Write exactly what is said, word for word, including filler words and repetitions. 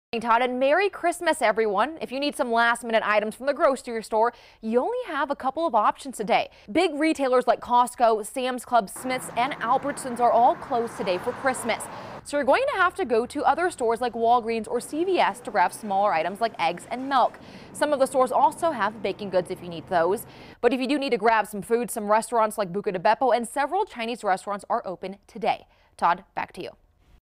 Hey, Todd, and Merry Christmas, everyone. If you need some last minute items from the grocery store, you only have a couple of options today. Big retailers like Costco, Sam's Club, Smith's, and Albertsons are all closed today for Christmas. So you're going to have to go to other stores like Walgreens or C V S to grab smaller items like eggs and milk. Some of the stores also have baking goods if you need those. But if you do need to grab some food, some restaurants like Buca de Beppo and several Chinese restaurants are open today. Todd, back to you.